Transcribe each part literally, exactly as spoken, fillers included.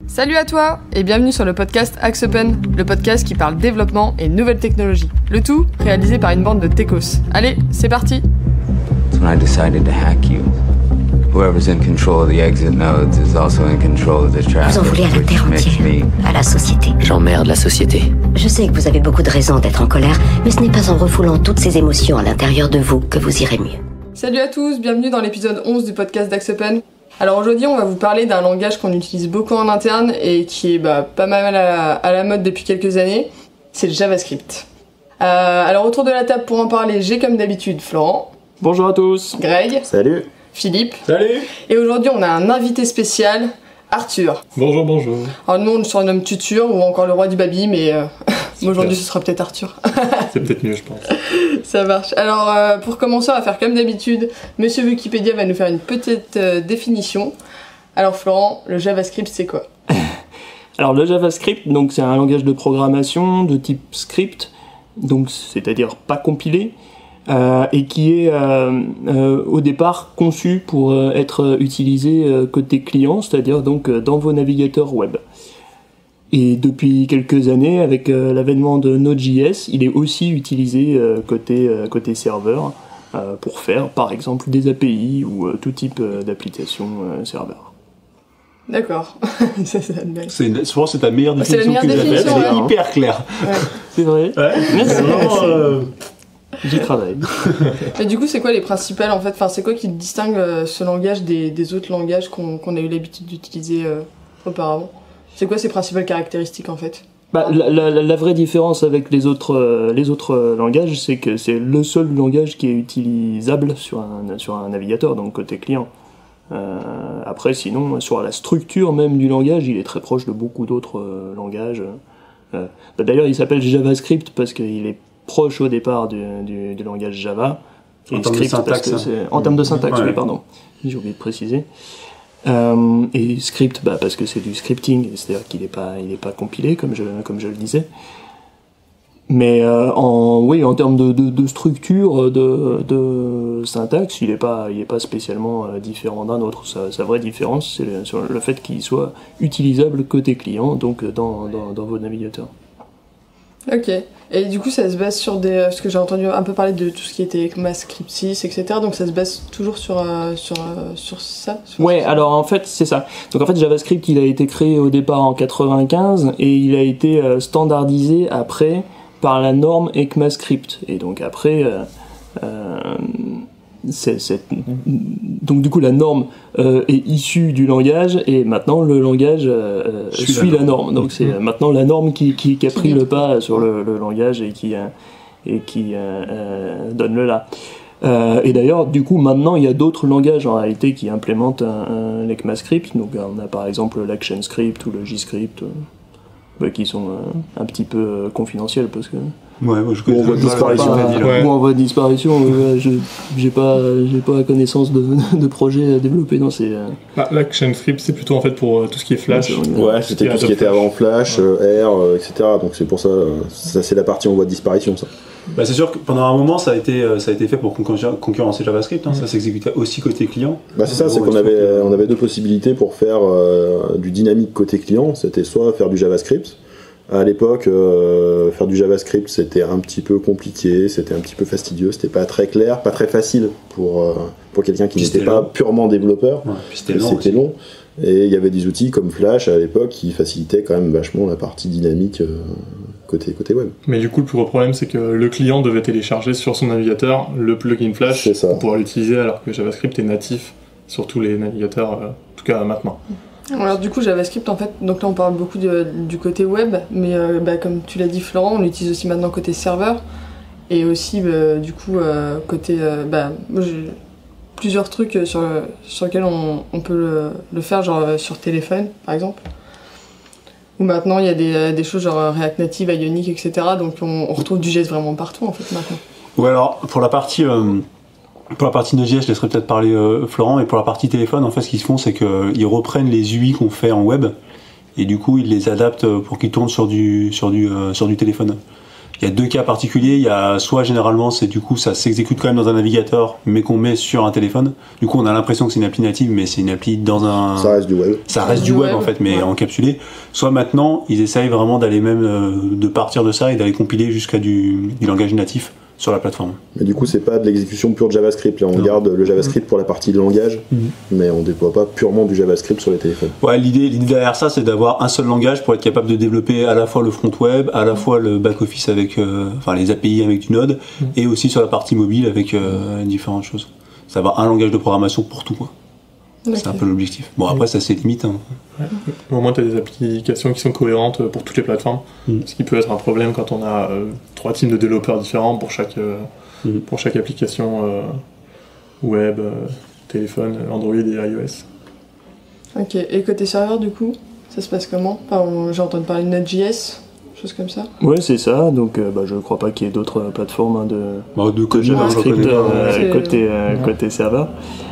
Salut à toi et bienvenue sur le podcast Axe Open, le podcast qui parle développement et nouvelles technologies. Le tout réalisé par une bande de techos. Allez, c'est parti. When I decided to hack you, whoever's in control of the exit nodes is also in control of the traffic. Vous en voulez à la terre entière, à la société. J'emmerde la société. Je sais que vous avez beaucoup de raisons d'être en colère, mais ce n'est pas en refoulant toutes ces émotions à l'intérieur de vous que vous irez mieux. Salut à tous, bienvenue dans l'épisode onze du podcast d'Axe Open. Alors aujourd'hui on va vous parler d'un langage qu'on utilise beaucoup en interne et qui est bah, pas mal à la, à la mode depuis quelques années, c'est le JavaScript. Euh, alors autour de la table pour en parler, j'ai comme d'habitude Florent. Bonjour à tous. Greg. Salut. Philippe. Salut. Et aujourd'hui on a un invité spécial, Arthur. Bonjour, bonjour. Alors nous on le surnomme Tutur ou encore le roi du baby, mais euh, aujourd'hui ce sera peut-être Arthur. C'est peut-être mieux je pense. Ça marche. Alors euh, pour commencer on va faire comme d'habitude, Monsieur Wikipédia va nous faire une petite euh, définition. Alors Florent, le JavaScript c'est quoi? Alors le JavaScript, donc c'est un langage de programmation de type script, donc c'est-à-dire pas compilé, euh, et qui est euh, euh, au départ conçu pour euh, être utilisé euh, côté client, c'est-à-dire donc euh, dans vos navigateurs web. Et depuis quelques années, avec euh, l'avènement de Node.js, il est aussi utilisé euh, côté, euh, côté serveur euh, pour faire par exemple des A P I ou euh, tout type euh, d'application euh, serveur. D'accord. Ça, c'est une belle. C'est une, je pense que c'est ta meilleure C'est la définition meilleure que j'ai faite. définition, Elle est ouais. hyper claire. Ouais. C'est vrai. Ouais. Merci. Vraiment, euh, J'y travaille. Et du coup, c'est quoi les principales en fait? Enfin, c'est quoi qui distingue euh, ce langage des, des autres langages qu'on qu'on a eu l'habitude d'utiliser euh, auparavant? C'est quoi ses principales caractéristiques en fait? Bah, la, la, la vraie différence avec les autres, euh, les autres euh, langages, c'est que c'est le seul langage qui est utilisable sur un, sur un navigateur, donc côté client. Euh, après, sinon, sur la structure même du langage, il est très proche de beaucoup d'autres euh, langages. Euh, bah, d'ailleurs, il s'appelle JavaScript parce qu'il est proche au départ du, du, du langage Java. En Et termes de script parce syntaxe, que hein. c'est en termes de syntaxe, Ouais. oui, pardon. J'ai oublié de préciser. Euh, et script, bah, parce que c'est du scripting, c'est-à-dire qu'il n'est pas, il est pas compilé, comme je, comme je le disais. Mais euh, en, oui, en termes de, de, de structure, de, de syntaxe, il n'est pas, il est pas spécialement euh, différent d'un autre. Sa, sa vraie différence, c'est le, sur le fait qu'il soit utilisable côté client, donc dans, dans, dans vos navigateurs. Ok. Et du coup, ça se base sur des... Parce que j'ai entendu un peu parler de tout ce qui était ECMAScript six, et cetera. Donc ça se base toujours sur, euh, sur, euh, sur ça sur Ouais, ça. alors en fait, c'est ça. Donc en fait, JavaScript, il a été créé au départ en quatre-vingt-quinze et il a été euh, standardisé après par la norme ECMAScript. Et donc après, euh, euh, c'est, c'est... donc du coup, la norme euh, est issue du langage et maintenant le langage euh, Suit suit, la la norme. Donc c'est euh, maintenant la norme qui, qui, qui a pris le pas sur le, le langage et qui, euh, et qui euh, euh, donne le là. Euh, et d'ailleurs, du coup, maintenant, il y a d'autres langages en réalité qui implémentent un, un ECMAScript. Donc, on a par exemple l'ActionScript ou le JScript, euh, bah, qui sont euh, un petit peu euh, confidentiels parce que Ouais, moi je où connais on voit pas disparition, la dit, là. où on voit disparition. euh, je j'ai pas, j'ai pas la connaissance de, de projets à développer dans ces. Euh, Bah, l'ActionScript, c'est plutôt en fait pour euh, tout ce qui est Flash. Ouais, c'était tout ce qui était avant Flash, euh, R, euh, et cetera. Donc c'est pour ça, euh, ça c'est la partie en voie de disparition, ça. Bah c'est sûr que pendant un moment ça a été, euh, ça a été fait pour concurren- concurrencer JavaScript, hein. Ça s'exécutait aussi côté client. Bah c'est ça, Bon, c'est ouais, qu'on je avait, trouve que- on avait deux possibilités pour faire euh, du dynamique côté client. C'était soit faire du JavaScript. À l'époque, euh, faire du JavaScript c'était un petit peu compliqué, c'était un petit peu fastidieux, c'était pas très clair, pas très facile pour, euh, pour quelqu'un qui Puis n'était c'était pas long. purement développeur. Ouais, puis c'était Et long. C'était aussi. long. Et il y avait des outils comme Flash à l'époque qui facilitaient quand même vachement la partie dynamique euh, côté, côté web. Mais du coup, le plus gros problème, c'est que le client devait télécharger sur son navigateur le plugin Flash C'est ça. pour pouvoir l'utiliser, alors que JavaScript est natif sur tous les navigateurs, euh, en tout cas maintenant. Alors du coup, JavaScript, en fait, donc là on parle beaucoup de- du côté web, mais euh, bah, comme tu l'as dit Florent, on l'utilise aussi maintenant côté serveur, et aussi bah, du coup euh, côté... euh, bah, moi j'ai plusieurs trucs euh, sur, le- sur lesquels on, on peut le, le faire, genre euh, sur téléphone par exemple. Ou maintenant il y a des, euh, des choses genre React Native, Ionic, et cetera. Donc on, on retrouve du J S vraiment partout en fait maintenant. Ou alors, pour la partie, euh, pour la partie Node.js, je laisserai peut-être parler euh, Florent, et pour la partie téléphone, en fait, ce qu'ils font, c'est qu'ils reprennent les U I qu'on fait en web, et du coup, ils les adaptent pour qu'ils tournent sur du, sur du, euh, sur du téléphone. il y a deux cas particuliers. Il y a soit généralement c'est du coup ça s'exécute quand même dans un navigateur, mais qu'on met sur un téléphone. Du coup, on a l'impression que c'est une appli native, mais c'est une appli dans un. Ça reste du web. Ça reste du web en fait, mais ouais. encapsulé. Soit maintenant, ils essayent vraiment d'aller même euh, de partir de ça et d'aller compiler jusqu'à du, du langage natif sur la plateforme. Mais du coup, c'est pas de l'exécution pure de JavaScript. Là, on Non. garde le JavaScript pour la partie langage, Mhm. mais on déploie pas purement du JavaScript sur les téléphones. Ouais, l'idée, l'idée derrière ça, c'est d'avoir un seul langage pour être capable de développer à la fois le front web, à la fois le back office avec, euh, enfin les A P I avec du Node, Mhm. et aussi sur la partie mobile avec euh, différentes choses. C'est avoir un langage de programmation pour tout, quoi. C'est un peu l'objectif. Bon, après, ça c'est limite. Hein. Au moins, tu as des applications qui sont cohérentes pour toutes les plateformes. Mm. Ce qui peut être un problème quand on a euh, trois teams de développeurs différents pour chaque, euh, Mm. pour chaque application euh, web, euh, téléphone, Android et iOS. Ok, et côté serveur du coup, ça se passe comment? Enfin, on- j'ai entendu parler de Node.js, choses comme ça. Ouais, c'est ça. Donc, euh, bah, je ne crois pas qu'il y ait d'autres euh, plateformes hein, de, Bon, de de code, moi, je JavaScript reconnais pas. euh, C'est- côté, euh, Ouais. côté serveur.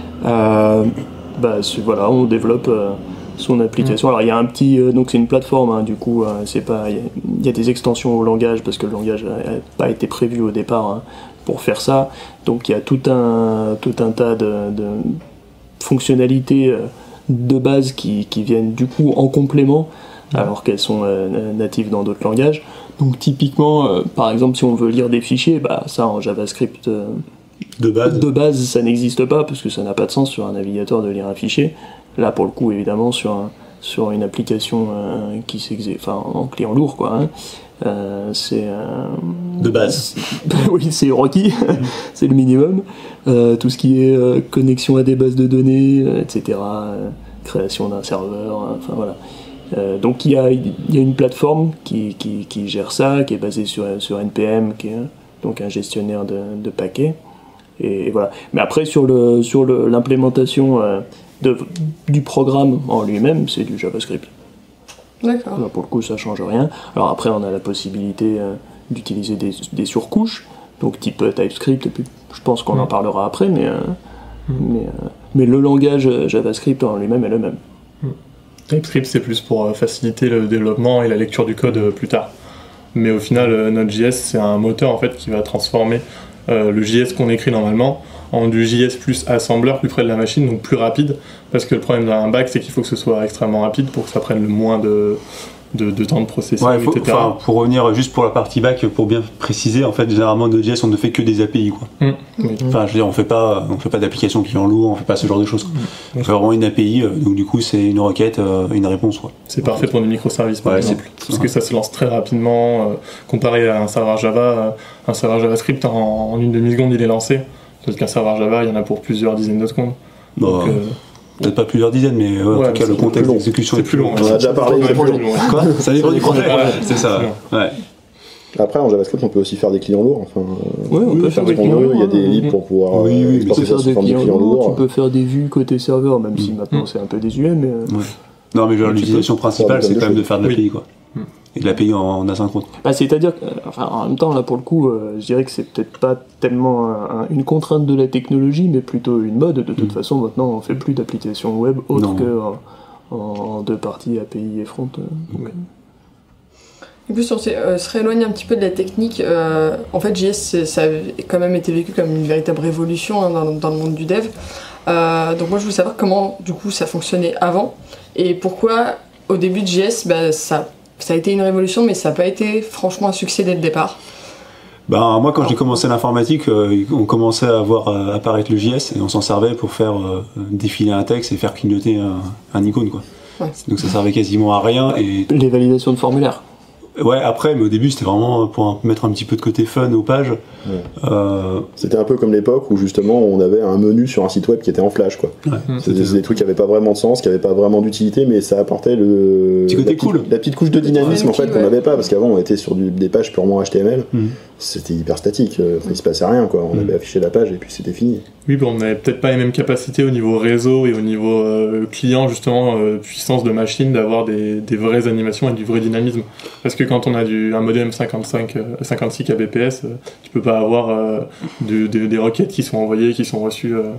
Euh, bah, c'est- voilà, on développe euh, son application. Alors, il y a un petit. euh, donc, c'est une plateforme, hein, du coup, euh, c'est pas. Il y, a- il y a des extensions au langage parce que le langage n'a pas été prévu au départ hein, pour faire ça. Donc, il y a tout un, tout un tas de, de fonctionnalités euh, de base qui, qui viennent du coup en complément alors qu'elles sont euh, natives dans d'autres langages. Donc typiquement, euh, par exemple, si on veut lire des fichiers, bah, ça en JavaScript euh, De base. de base, ça n'existe pas parce que ça n'a pas de sens sur un navigateur de lire un fichier. Là, pour le coup, évidemment, sur, un- sur une application euh, qui s'exé- enfin, en client lourd, quoi. Hein, euh, c'est euh, De base. oui, c'est Rocky, c'est le minimum. Euh, tout ce qui est euh, connexion à des bases de données, euh, et cetera. euh, création d'un serveur, euh, enfin voilà. Euh, donc il y a, il y a une plateforme qui, qui, qui gère ça, qui est basée sur, sur N P M, qui est donc un gestionnaire de, de paquets. Et, et voilà. Mais après sur le sur le- l'implémentation euh, de, du programme en lui-même, c'est du JavaScript. D'accord. Là, pour le coup, ça change rien. Alors après, on a la possibilité euh, d'utiliser des, des surcouches, donc type euh, TypeScript, et puis je pense qu'on Mm. en parlera après, mais, euh, Mm. mais, euh, mais le langage euh, JavaScript en lui-même est le même. TypeScript, c'est plus pour euh, faciliter le développement et la lecture du code euh, plus tard. Mais au final, euh, Node.js, c'est un moteur en fait qui va transformer euh, le J S qu'on écrit normalement en du J S plus assembleur, plus près de la machine, donc plus rapide. Parce que le problème d'un back, c'est qu'il faut que ce soit extrêmement rapide pour que ça prenne le moins de, de, de temps de processing, Ouais, faut- et cetera. enfin, pour revenir juste pour la partie back, pour bien préciser, en fait, généralement, Node.js, on ne fait que des A P I, quoi. Mm. Oui. Enfin, je veux dire, on fait pas, on fait pas d'application client lourd, on fait pas ce genre de choses. quoi. On fait vraiment une A P I, euh, donc du coup, c'est une requête, euh, une réponse, quoi. C'est parfait pour des microservices, par Ouais, exemple. c'est- Parce que ça se lance très rapidement. euh, comparé à un serveur Java, euh, un serveur JavaScript, en, en une demi-seconde, il est lancé. Tandis qu'un serveur Java, il y en a pour plusieurs dizaines de secondes. Bon, Donc, euh, peut-être pas plusieurs dizaines, mais ouais, en Ouais, tout cas, c'est le plus contexte long. d'exécution c'est est plus long. On en a déjà parlé, C'est c'est plus plus long. Quoi Ça dépend du contexte. Ouais, C'est ça. Ouais. Après, en JavaScript, on peut aussi faire des clients lourds. Enfin, euh, Ouais, on peut faire faire ce des qu'on clients veut. Il y a lourds, des hein. libres pour pouvoir Oui, oui, euh, mais Tu exporter peux ça faire sous des forme de clients clients lourds, lourds. tu peux faire des vues côté serveur, même si Mm. maintenant c'est un peu désuet, mais euh, Ouais. Non, mais genre, Tu l'utilisation peux principale, faire c'est des quand même de choses. faire de l'A P I, quoi. Oui. Et de l'A P I en, en asynchrone. bah, c'est-à-dire que, euh, enfin, en même temps, là pour le coup, euh, je dirais que c'est peut-être pas tellement un- un- une contrainte de la technologie, mais plutôt une mode. De toute Mm. façon, maintenant, on fait plus d'applications web autre Non. que en, en deux parties A P I et front. euh, donc, En plus, on s'est- euh, se rééloigne un petit peu de la technique. euh, en fait, J S, c'est- ça a quand même été vécu comme une véritable révolution hein, dans, dans le monde du dev. Euh, donc moi, je voulais savoir comment, du coup, ça fonctionnait avant et pourquoi, au début de J S, bah, ça, ça a été une révolution, mais ça n'a pas été franchement un succès dès le départ. Ben, moi, quand j'ai commencé l'informatique, euh, on commençait à voir euh, apparaître le J S et on s'en servait pour faire euh, défiler un texte et faire clignoter un, un icône, quoi. Ouais. Donc ça servait quasiment à rien. Et les validations de formulaire. ouais, après, mais au début, c'était vraiment pour un- mettre un petit peu de côté fun aux pages. Ouais. Euh, C'était un peu comme l'époque où justement on avait un menu sur un site web qui était en flash, quoi. ouais, C'était des trucs qui n'avaient pas vraiment de sens, qui n'avaient pas vraiment d'utilité, mais ça apportait le Petit côté la, petite, cool. la petite couche de dynamisme en fait Ouais. qu'on n'avait pas parce qu'avant on était sur du- des pages purement H T M L. Mhm. C'était hyper statique, euh, il se passait rien, quoi. On Mhm. avait affiché la page et puis c'était fini. Oui, bon, on n'avait peut-être pas les mêmes capacités au niveau réseau et au niveau euh, client, justement, euh, puissance de machine, d'avoir des, des vraies animations et du vrai dynamisme. Parce que quand on a du, un modem cinquante-cinq, euh, cinquante-six kbps, euh, tu peux pas avoir euh, de- de- des requêtes qui sont envoyées, qui sont reçues euh,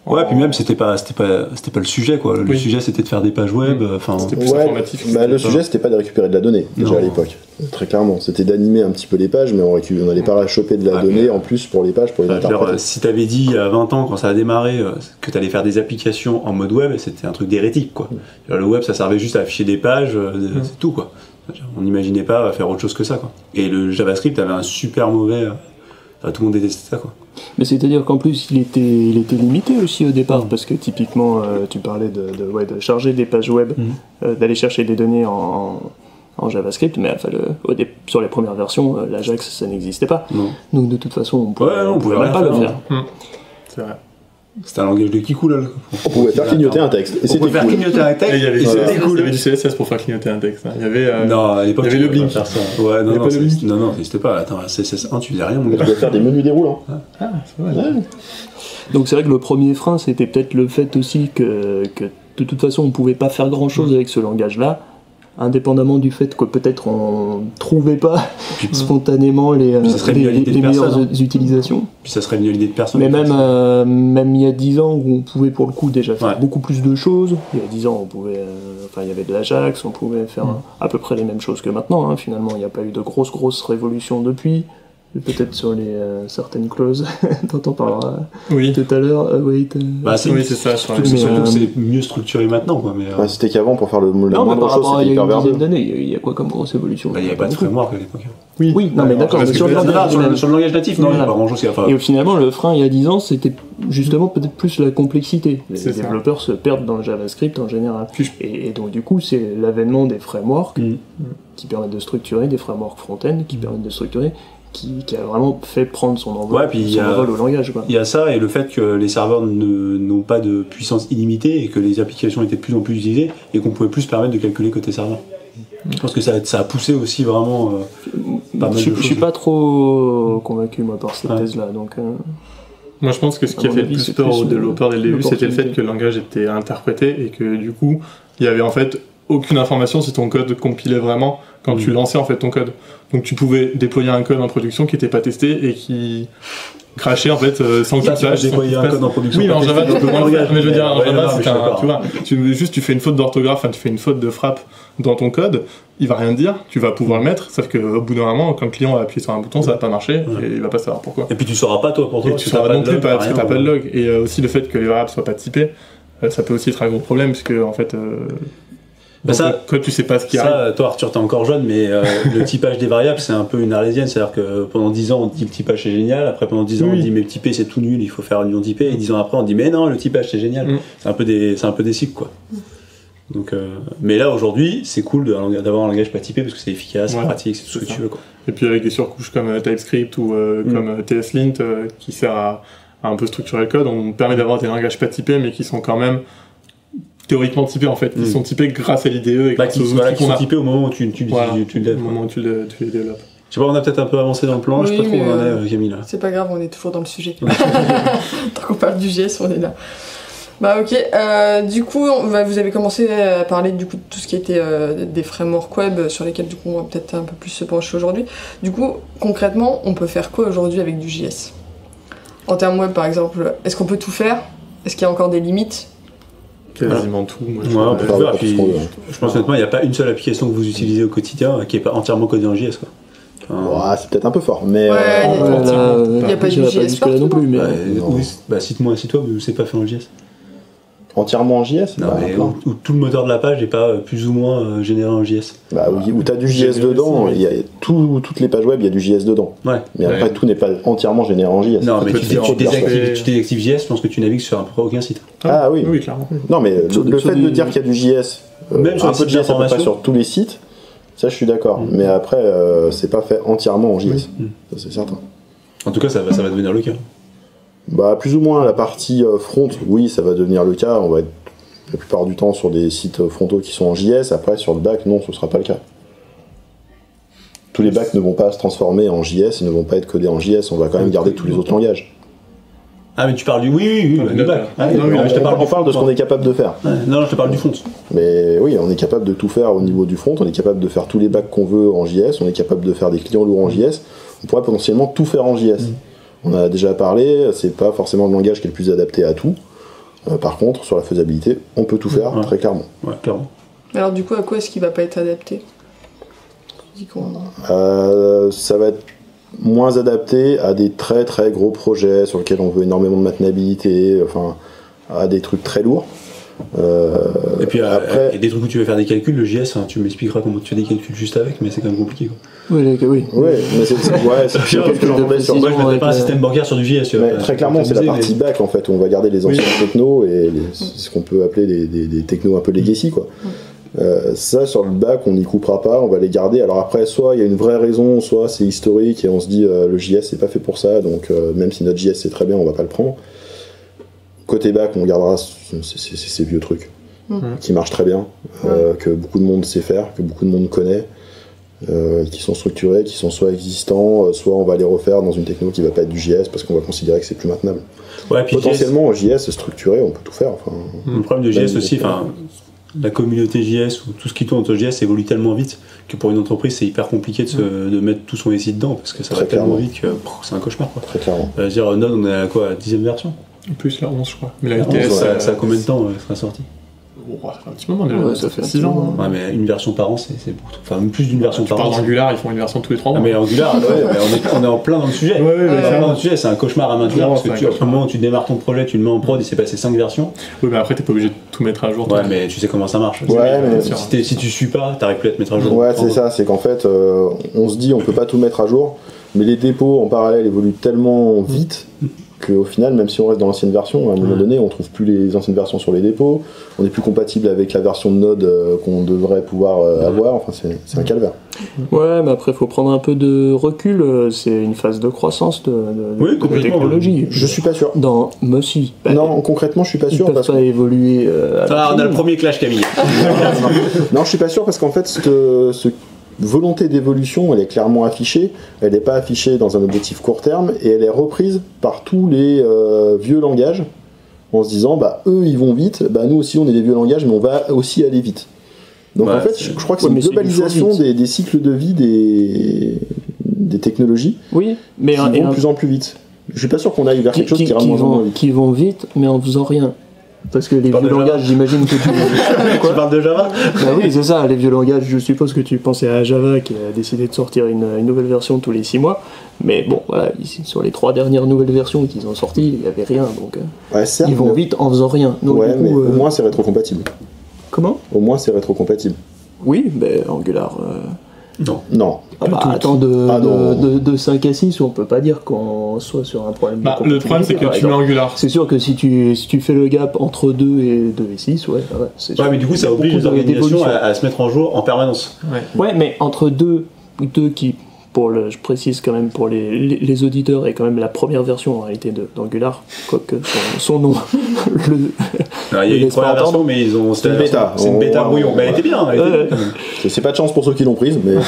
Ouais, puis même c'était pas c'était pas c'était pas le sujet quoi. Le Oui. sujet c'était de faire des pages web. Enfin, C'était plus Ouais, informatif. bah, le C'était sujet c'était pas de récupérer de la donnée déjà Non. à l'époque, très clairement. C'était d'animer un petit peu les pages, mais on récup- on n'allait pas choper de la Ouais, donnée mais- en plus pour les pages pour les Enfin, genre, interpréter. euh, si t'avais dit il y a vingt ans quand ça a démarré euh, que t'allais faire des applications en mode web, c'était un truc d'hérétique quoi. Genre, le web ça servait juste à afficher des pages, euh, Mm. c'est tout quoi. On n'imaginait pas faire autre chose que ça quoi. Et le JavaScript avait un super mauvais. euh, enfin, tout le monde détestait ça quoi. Mais c'est-à-dire qu'en plus, il était, il était limité aussi au départ, parce que typiquement, euh, tu parlais de, de, ouais, de charger des pages web, Mhm. euh, d'aller chercher des données en, en, en JavaScript, mais enfin, le, au dé- sur les premières versions, euh, l'Ajax, ça n'existait pas. Non. Donc de toute façon, on pouvait, Ouais, non, on pouvait même pas le faire. C'est vrai. C'était un langage de qui cool. On pouvait faire clignoter un texte, et On c'était pouvait faire cool. clignoter un texte. Et il y avait, et du c'était C S S, cool. il y avait du C S S pour faire clignoter un texte. hein. Il y avait. euh, Non, à l'époque, il y avait tu le pouvais pas Blink. faire ça. Ouais, non, avait non, pas le c'est- Blink. non, non, c'était pas. Attends, C S S un, tu faisais rien, mon On gars. pouvait faire des menus déroulants. Ah, c'est vrai. Ouais. Donc c'est vrai que le premier frein, c'était peut-être le fait aussi que, que de toute façon, on pouvait pas faire grand-chose avec ce langage-là, indépendamment du fait que peut-être on trouvait pas spontanément les, euh, ça serait les, venu à l'idée les de meilleures personne, utilisations. Puis ça serait venu à l'idée de personne. Mais même, euh, même il y a dix ans où on pouvait pour le coup déjà faire Ouais. beaucoup plus de choses. Il y a dix ans, on pouvait, euh, enfin il y avait de l'Ajax, on pouvait faire Mm. à peu près les mêmes choses que maintenant. Hein. Finalement, il n'y a pas eu de grosses grosses révolutions depuis. Peut-être sur les euh, certaines clauses dont on parlera Oui. tout à l'heure. Euh, wait, euh, Bah, c'est Oui, c'est ça. sur surtout, les- c'est Mais, surtout que euh, c'est mieux structuré maintenant, quoi. Mais euh, Ouais, c'était qu'avant, pour faire le, la non, mais moindre par chose, rapport à il c'était y a hyper une dizaine verbeux. d'années, il y a- il y a quoi comme grosse évolution bah, il n'y avait pas de beaucoup. framework à l'époque. Oui, Oui, non mais d'accord, parce mais que sur le je veux dire, langage sur, le, même. sur le langage natif, non, il n'y a Voilà. pas grand chose. Enfin, Et au finalement, le frein il y a dix ans, c'était justement peut-être plus la complexité. Les C'est ça. développeurs se perdent dans le JavaScript en général. Puis je- Et, et donc du coup, c'est l'avènement des frameworks Mm. qui permettent de structurer, des frameworks front-end qui permettent de structurer, qui, qui a vraiment fait prendre son envol, Ouais, puis il y son a- envol au langage. Quoi. il y a ça et le fait que les serveurs ne- n'ont pas de puissance illimitée et que les applications étaient de plus en plus utilisées et qu'on pouvait plus se permettre de calculer côté serveur. Je pense que ça, ça a poussé aussi vraiment euh, pas mal Je, de je suis choses. pas trop convaincu moi par cette Ouais. thèse-là. Donc, euh, Moi, je pense que ce qui À a mon fait avis, le plus c'est peur plus aux le- développeurs dès le début, c'était le fait l'opportunité. que le langage était interprété et que du coup, il y avait en fait aucune information si ton code compilait vraiment quand tu lançais en fait ton code. Donc tu pouvais déployer un code en production qui n'était pas testé et qui crachait en fait euh, sans que Ça, tu tu vas saches. sans déployer qu'il un se passe. code en production Oui, mais pas en Java, testé, tu peux donc moins le faire. langage. Mais je veux dire, en Ouais, Java, non, c'est mais je suis un, d'accord. tu vois, tu, juste tu fais une faute d'orthographe, enfin, tu fais une faute de frappe dans ton code, il va rien dire, tu vas pouvoir le mettre, sauf qu'au bout d'un moment, quand le client va appuyer sur un bouton, ça va pas marcher Ouais. et il va pas savoir pourquoi. Et puis tu sauras pas toi pour toi. Et parce tu que t'as sauras non de plus log, pas- parce que rien, t'as pas de ouais. log. Et euh, aussi le fait que les variables soient pas typées, euh, ça peut aussi être un gros problème, parce que en fait, euh, Bah, donc, ça- euh, quand tu sais pas ce qui arrive. Ça, toi Arthur, t'es encore jeune, mais euh, le typage des variables, c'est un peu une arlésienne. C'est-à-dire que pendant dix ans, on dit le typage c'est génial, après pendant dix ans, Oui. on dit mais typer c'est tout nul, il faut faire une non typé, et dix ans après, on dit mais non, le typage c'est génial. Mm. C'est un peu des, c'est un peu des cycles, quoi. Donc, euh, mais là aujourd'hui, c'est cool de- d'avoir un langage pas typé parce que c'est efficace, c'est Ouais, pratique, c'est tout ce que c'est ça. tu veux, quoi. Et puis avec des surcouches comme euh, TypeScript ou euh, Mm. comme euh, TSLint euh, qui sert à, à un peu structurer le code, on permet d'avoir des langages pas typés mais qui sont quand même théoriquement typés en fait, qui Mm. sont typés grâce à l'I D E et Bah, grâce qui, aux voilà, outils qui qu'on sont a. typés au moment où tu, tu, Voilà, tu, tu le au dev, quoi. moment où tu le, tu les développes. Je sais pas, on a peut-être un peu avancé dans le plan, je sais Oui, pas trop où mais, on en est, euh, euh, Camille, là. C'est pas grave, on est toujours dans le sujet. Tant qu'on parle du J S, on est là. Bah ok, euh, du coup, on va- vous avez commencé à parler du coup de tout ce qui était euh, des frameworks web sur lesquels du coup on va peut-être un peu plus se pencher aujourd'hui. Du coup, concrètement, on peut faire quoi aujourd'hui avec du J S? En termes web par exemple, est-ce qu'on peut tout faire? Est-ce qu'il y a encore des limites? Quasiment tout. Moi, je Ouais, on trouve. peut faire le faire, tout ce puis qu'on veut. je pense honnêtement, il n'y a pas une seule application que vous utilisez au quotidien euh, qui est pas entièrement codée en J S, quoi. Enfin, Ouais, c'est peut-être un peu fort, mais Ouais, euh, il y a- ouais, là, euh, il y a pas j'irai du J S jusque-là non partout, plus, mais bah, non. oui, bah, cite-moi un site web où c'est pas fait en J S. entièrement en J S. Non, bah, mais plein. où, où tout le moteur de la page n'est pas euh, plus ou moins euh, généré en J S. Bah oui, où t'as du J S J'ai vu dedans, aussi, il y a tout, toutes les pages web, il y a du J S dedans. Ouais. Mais après, Ouais. tout n'est pas entièrement généré en J S. Non, mais peut tu, te tu, faire tu en perso. désactives, tu désactives J S, je pense que tu navigues sur à peu près aucun site. Ah oui. Oui, clairement. Non, mais Sur le, des- le sur fait de des- dire qu'il y a du J S, euh, Même sur un les peu de sites J S à peu près d'information. sur tous les sites, ça je suis d'accord. Mm. Mais après, euh, c'est pas fait entièrement en J S. Mm. Ça c'est certain. En tout cas, ça va, ça va devenir le cas. Bah, plus ou moins la partie euh, front, oui, ça va devenir le cas. On va être la plupart du temps sur des sites frontaux qui sont en J S. Après, sur le back, non, ce sera pas le cas. Tous les backs ne vont pas se transformer en J S, ils ne vont pas être codés en J S. On va quand même garder tous les autres langages. Ah, mais tu parles du. Oui, oui, oui, Ah, bah, du d'accord. bac. Ah, Non, mais non, on, je te parle on du parle de ce front, qu'on est capable de faire. moi. Ouais, non, non, je te parle du front. Mais oui, on est capable de tout faire au niveau du front, on est capable de faire tous les backs qu'on veut en J S, on est capable de faire des clients lourds en J S, on pourrait potentiellement tout faire en J S. On a déjà parlé, c'est pas forcément le langage qui est le plus adapté à tout. Euh, par contre, sur la faisabilité, on peut tout faire, Ouais. très clairement. Ouais, clairement. Alors du coup, à quoi est-ce qu'il va pas être adapté? Tu dis qu'on- Euh, ça va être moins adapté à des très très gros projets sur lesquels on veut énormément de maintenabilité, enfin, à des trucs très lourds. Euh, Et puis euh, après, et des trucs où tu veux faire des calculs, le J S, hein, tu m'expliqueras comment tu fais des calculs juste avec, mais c'est quand même compliqué. Quoi. Oui, les- oui. ouais, mais c'est c'est- ouais, c'est Pire, quelque chose que j'entendais sur. Moi, je ne avec pas un la- système bancaire sur du J S. tu vois. Mais très clairement, c'est la partie back en fait, où on va garder les anciens technos et les- ce qu'on peut appeler des, des, des technos un peu legacy quoi. Euh, ça sur le back, on n'y coupera pas, on va les garder. Alors après, soit il y a une vraie raison, soit c'est historique et on se dit euh, le J S c'est pas fait pour ça, donc euh, même si notre J S c'est très bien, on va pas le prendre. Côté back, on gardera c- c- c- ces vieux trucs qui marchent très bien, euh, que beaucoup de monde sait faire, que beaucoup de monde connaît. Euh, qui sont structurés, qui sont soit existants, euh, soit on va les refaire dans une techno qui va pas être du J S parce qu'on va considérer que c'est plus maintenable. Ouais, puis Potentiellement en J S structuré, on peut tout faire. Enfin, le problème de J S Même aussi, des- enfin, la communauté J S ou tout ce qui tourne autour de J S évolue tellement vite que pour une entreprise c'est hyper compliqué de, se, de mettre tout son S I dedans parce que ça Très va tellement clairement. vite que pff, c'est un cauchemar. Quoi. très clairement. Euh, dire Node, on est à quoi, à la dixième version. Plus la onze, je crois. Mais la La L T S, onze, ça, euh, ça a combien de temps euh, sera sorti? oh, ça fait un petit moment déjà. Ouais, ça ça fait fait un six petit ans. moment. hein. Ouais, mais une version par an, c'est c'est beaucoup. Enfin, plus d'une version Tu par parles an. c'est- d'Angular, ils font une version tous les trois mois. Ah, mais Angular, ouais, mais on, est, on est en plein dans le sujet. Ouais, ouais, On est ouais, en plein clairement. dans le sujet, c'est un cauchemar à maintenir Clairement, parce que c'est un tu, à cauchemar. un moment où tu démarres ton projet, tu le mets en prod, il s'est passé cinq versions. Oui, mais après, t'es pas obligé de tout mettre à jour. Ouais, tout. mais tu sais comment ça marche. Ouais, mais- si, t'es- si tu suis pas, t'arrives plus à te mettre à jour. Ouais, c'est ça, c'est qu'en fait, euh, on se dit on peut pas tout mettre à jour, mais les dépôts en parallèle évoluent tellement vite qu'au final, même si on reste dans l'ancienne version, à un moment Ouais. donné, on trouve plus les anciennes versions sur les dépôts, on est plus compatible avec la version de Node euh, qu'on devrait pouvoir euh, avoir, enfin c'est c'est un calvaire. Ouais, mais après, il faut prendre un peu de recul. euh, C'est une phase de croissance de, de, Oui, de la complètement, technologie. Je suis pas sûr. Dans, mais aussi. bah, Non, concrètement, je suis pas ils sûr peuvent parce pas que... évoluer. euh, à Ah, on a le l'infini. premier clash, Camille. Non, je suis pas sûr parce qu'en fait, cette, cette volonté d'évolution, elle est clairement affichée. Elle n'est pas affichée dans un objectif court terme et elle est reprise par tous les euh, vieux langages en se disant, bah eux ils vont vite, bah nous aussi on est des vieux langages, mais on va aussi aller vite. Donc Ouais, en fait, c'est- je, je crois que Ouais, c'est mais une c'est du globalisation faut vite. des, des cycles de vie des, des technologies Oui, mais qui un- vont et de un- plus en plus vite. Je suis pas sûr qu'on aille vers qui, quelque chose qui- qui ira qui moins en moins vont, vite. qui vont vite, mais en faisant rien. Parce que les parles vieux de Java langages, j'imagine que tu. Tu parles de Java? Bah oui, c'est ça, les vieux langages, je suppose que tu pensais à Java qui a décidé de sortir une, une nouvelle version tous les six mois. Mais bon, voilà, ici, sur les trois dernières nouvelles versions qu'ils ont sorties, il n'y avait rien. Donc euh, Ouais, certes, ils vont mais- vite en faisant rien. Donc, ouais, du coup, mais euh, au moins c'est rétrocompatible. Comment Au moins c'est rétrocompatible. Oui, mais Angular. euh, Non. Non. Ah bah, attends, de, Ah non. de, de, de cinq à six, on peut pas dire qu'on soit sur un problème de Bah, le problème, c'est que compatibilité, tu mets par exemple. Angular. C'est sûr que si tu, si tu fais le gap entre deux et deux et six, ouais, ouais c'est sûr. Ouais, mais du coup, ça Il y a oblige beaucoup les organisations d'évolution. à, à se mettre en jour en permanence. Ouais, mais entre deux, deux qui, pour le, je précise quand même pour les, les, les auditeurs, est quand même la première version en réalité de- d'Angular, quoique son, son nom. le, Alors, il y a Ils une laissent pas première version, entendre. mais ils ont. C'est une la version- bêta. C'est une On- bêta on- brouillon. Mais elle était bien. Elle était Ouais. bien. C'est- C'est pas de chance pour ceux qui l'ont prise, mais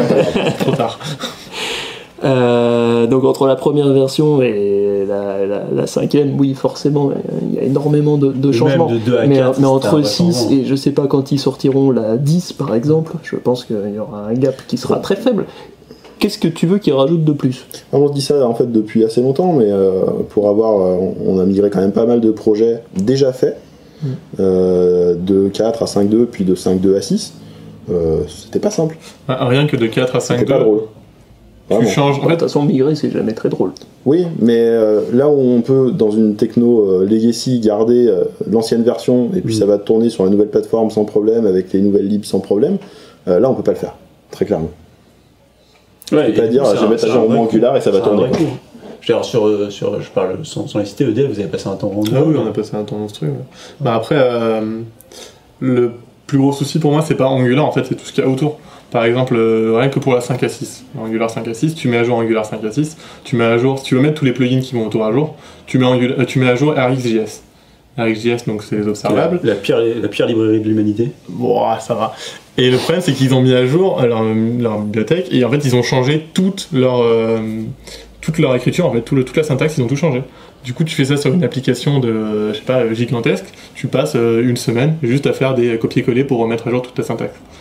Trop tard. euh, donc entre la première version et la, la, la cinquième, oui, forcément, il y a énormément de, de Même changements. de deux à mais, quatre, mais c'était un entre vrai six changement. et je sais pas quand ils sortiront la dix par exemple, je pense qu'il y aura un gap qui sera très faible. Qu'est-ce que tu veux qu'ils rajoutent de plus? on se dit ça en fait depuis assez longtemps, mais euh, pour avoir, euh, on a migré quand même pas mal de projets déjà faits, euh, de quatre à cinq point deux, puis de cinq point deux à six. Euh, c'était pas simple, Ouais, Rien que de quatre à cinq c'était pas deux, drôle. tu Vraiment. changes. De En fait, toute façon, migrer, c'est jamais très drôle. Oui, mais euh, là où on peut, dans une techno euh, legacy, garder euh, l'ancienne version et puis Mm. ça va tourner sur la nouvelle plateforme sans problème, avec les nouvelles libs sans problème, euh, là on peut pas le faire, très clairement. Ouais, Je peux pas et dire, c'est je vais un- mettre à c'est jour un mon vrai Angular et ça va coup. C'est un tourner. vrai coup. Je veux dire, sur, euh, sur, je parle sans, sans les citer, E D F, vous avez passé un temps rendu. ah oui, on a passé un temps monstrueux. ouais. Bah après, euh, le plus gros souci pour moi, c'est pas Angular, en fait, c'est tout ce qu'il y a autour. Par exemple, euh, rien que pour la cinq à six, Angular cinq à six, tu mets à jour Angular cinq à six, tu mets à jour, si tu veux mettre tous les plugins qui vont autour à jour, tu mets, Angular, euh, tu mets à jour R X J S. R X J S, donc c'est les La, observables. la, pire, la pire librairie de l'humanité. Bon, ça va. Et le problème, c'est qu'ils ont mis à jour leur, leur bibliothèque et en fait, ils ont changé toute leur, euh, toute leur écriture, en fait, tout le, toute la syntaxe, ils ont tout changé. Du coup, tu fais ça sur une application de, je sais pas, gigantesque, tu passes euh, une semaine juste à faire des copier-coller pour remettre à jour toute ta syntaxe.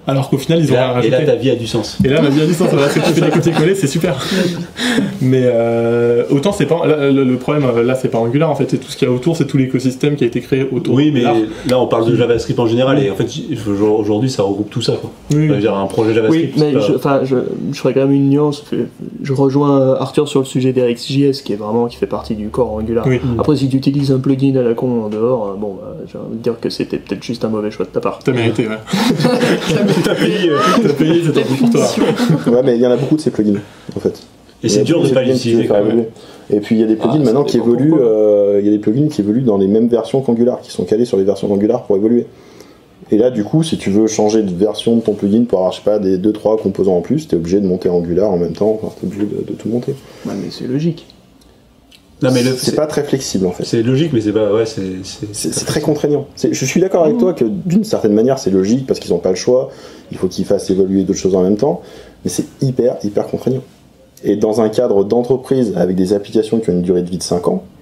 Alors qu'au final, ils Et ont rien là, et rajouté. là, ta vie a du sens. Et là, ma vie a du sens. Voilà, si tu fais des copier-coller, c'est super. Mais euh, autant c'est pas là, le, le problème là, c'est pas Angular en fait, c'est tout ce qu'il y a autour, c'est tout l'écosystème qui a été créé autour. Oui, mais d'Angular. là, on parle de JavaScript en général, et en fait, aujourd'hui, ça regroupe tout ça, quoi. Oui, Je veux oui. dire, un projet Oui, JavaScript. mais c'est je, pas- enfin, je, je ferais quand même une nuance. Je rejoins Arthur sur le sujet d'RxJS, qui est vraiment qui fait partie du corps Angular. Oui. Après, si tu utilises un plugin à la con en dehors, bon, bah, j'ai envie de dire que c'était peut-être juste un mauvais choix de ta part. T'as mérité, ouais. T'as payé, euh, T'as payé, c'est tant pis pour toi. Ouais, mais il y en a beaucoup de ces plugins, en fait. Et Il y c'est a dur beaucoup de pas plugins qui l'utiliser, veulent faire quand même. évoluer. Et puis il y a des plugins Ah, ça maintenant qui dépend évoluent, pourquoi. euh, il y a des plugins qui évoluent dans les mêmes versions qu'Angular, qui sont calés sur les versions d'Angular pour évoluer. Et là, du coup, si tu veux changer de version de ton plugin pour avoir, je sais pas, des deux trois composants en plus, t'es obligé de monter Angular en même temps, enfin, t'es obligé de, de tout monter. Ouais, mais c'est logique. Non, mais le- C'est pas très flexible en fait. C'est logique, mais c'est pas. Ouais, c'est. c'est- C'est pas c'est très contraignant. C'est- Je suis d'accord avec toi que d'une certaine manière c'est logique parce qu'ils n'ont pas le choix, il faut qu'ils fassent évoluer d'autres choses en même temps, mais c'est hyper hyper contraignant. Et dans un cadre d'entreprise avec des applications qui ont une durée de vie de cinq ans,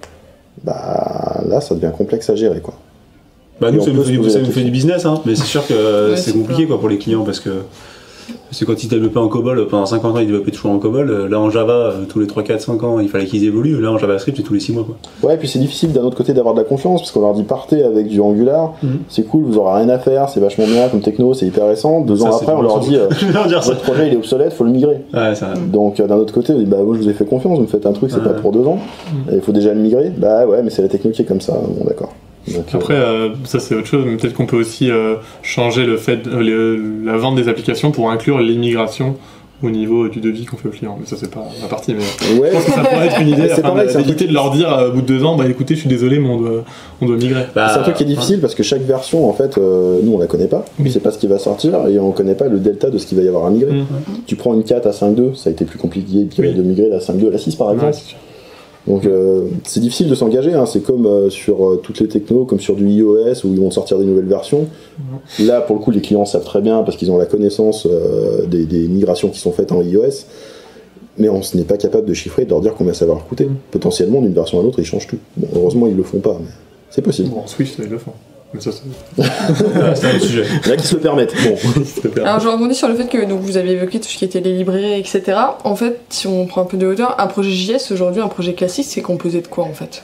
bah là ça devient complexe à gérer quoi. Bah, Et nous, on ça peut nous, se fait, poser ça la nous fait question. du business, hein, mais c'est sûr que euh, Ouais, c'est c'est compliqué clair. quoi, pour les clients parce que. Parce que quand ils développaient en COBOL, pendant cinquante ans, ils développaient toujours en COBOL. euh, Là, en Java, euh, tous les trois, quatre, cinq ans, il fallait qu'ils évoluent. Là, en JavaScript, c'est tous les six mois. Quoi. Ouais, et puis c'est difficile d'un autre côté d'avoir de la confiance parce qu'on leur dit partez avec du Angular, Mhm. c'est cool, vous aurez rien à faire, c'est vachement bien comme techno, c'est hyper récent. Deux Ça, ans c'est après, on du leur mensonge. dit euh, Je vais leur dire ça. votre projet il est obsolète, faut le migrer. Ouais, ça. Donc euh, d'un autre côté, on dit bah moi je vous ai fait confiance, vous me faites un truc, c'est Ouais. pas pour deux ans, et il faut déjà le migrer. Bah ouais, mais c'est la techno qui est comme ça, bon d'accord. Donc, euh, Après, euh, ça c'est autre chose, mais peut-être qu'on peut aussi euh, changer le fait, euh, le- la vente des applications pour inclure l'immigration au niveau du devis qu'on fait aux clients. Mais ça c'est pas ma partie, mais ouais, je pense que ça pourrait être une idée, C'est afin pareil, c'est un d'éviter truc- de leur dire euh, au bout de deux ans, bah écoutez, je suis désolé, mais on doit, on doit migrer. Bah, c'est un truc qui est difficile parce que chaque version, en fait, euh, nous on la connaît pas, on Oui. sait pas ce qui va sortir et on connaît pas le delta de ce qu'il va y avoir à migrer. Mhm. Tu prends une quatre à cinq point deux, ça a été plus compliqué Oui. de migrer la cinq point deux à la six par exemple. Ouais, c'est sûr. Donc euh, c'est difficile de s'engager, hein. C'est comme euh, sur euh, toutes les technos, comme sur du iOS où ils vont sortir des nouvelles versions. Là pour le coup les clients savent très bien parce qu'ils ont la connaissance euh, des, des migrations qui sont faites en iOS, mais on n'est pas capable de chiffrer, de leur dire combien ça va leur coûter. Potentiellement d'une version à l'autre ils changent tout. Bon, heureusement ils le font pas, mais c'est possible. Bon, en Swift, ils le font. Mais ça, c'est ouais, c'est un autre sujet. Là qui se le permettent. Bon. c'est bien. Alors je rebondis sur le fait que donc, vous avez évoqué tout ce qui était les librairies, et cetera. En fait, si on prend un peu de hauteur, un projet J S aujourd'hui, un projet classique, c'est composé de quoi en fait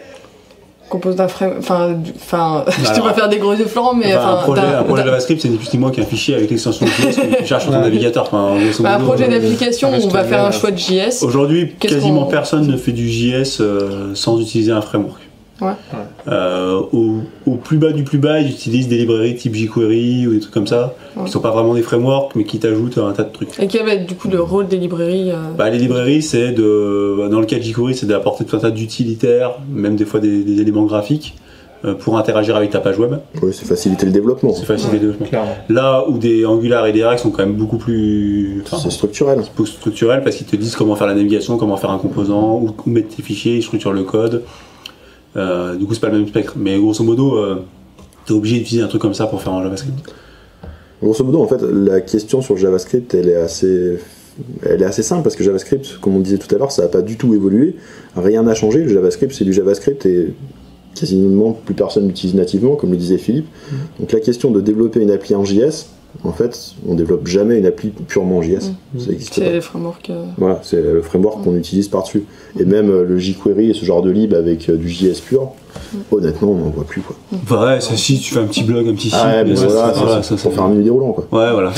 Composé d'un frame. Enfin, du- enfin je te Alors, vois faire des gros yeux Florent, mais. Enfin, un enfin, projet, d'un- un projet d'un- JavaScript, c'est ni plus ni moins qu'un fichier avec l'extension de J S que tu cherches sur ton Ouais. navigateur. Enfin, grosso Bah, un modo, projet euh, d'application, un on va faire un H T M L, choix de J S. Aujourd'hui, Qu'est-ce quasiment qu'on- personne ne fait du J S euh, sans utiliser un framework. Ouais. Euh, au, au plus bas du plus bas, ils utilisent des librairies type jQuery ou des trucs comme ça, Ouais. qui sont pas vraiment des frameworks, mais qui t'ajoutent un tas de trucs. Et quel va être du coup le rôle des librairies euh, Bah, les librairies, c'est de, dans le cas de jQuery, c'est d'apporter tout un tas d'utilitaires, même des fois des, des éléments graphiques, euh, pour interagir avec ta page web. Ouais, c'est faciliter le développement. C'est facile de développement. Clairement. Là où des Angular et des React sont quand même beaucoup plus, enfin, C'est structurel. beaucoup structurels parce qu'ils te disent comment faire la navigation, comment faire un composant, où, où mettre tes fichiers, ils structurent le code. Euh, du coup, c'est pas le même spectre. Mais grosso modo, euh, t'es obligé d'utiliser un truc comme ça pour faire un JavaScript. Grosso modo, en fait, la question sur le JavaScript, elle est assez, elle est assez simple parce que JavaScript, comme on disait tout à l'heure, ça n'a pas du tout évolué. Rien n'a changé. Le JavaScript, c'est du JavaScript et quasiment plus personne l'utilise nativement, comme le disait Philippe. Donc la question de développer une appli en J S, en fait, on développe jamais une appli purement en J S. Ça n'existe C'est pas. les frameworks. euh, Voilà, c'est le framework qu'on utilise par-dessus. Et même euh, le jQuery et ce genre de lib avec euh, du J S pur, honnêtement, on n'en voit plus quoi. Bah ouais, ça, si tu fais un petit blog, un petit site, Ah ouais, mais ça, voilà, ça, c'est voilà, c'est ça, pour ça- faire un menu déroulant quoi. Ouais, voilà.